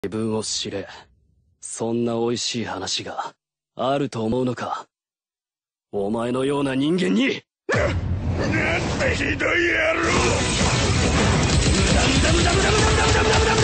自分を知れ。そんな美味しい話があると思うのか。お前のような人間に。なんてひどい野郎。無駄無駄無駄無駄無駄無駄無駄無駄無駄。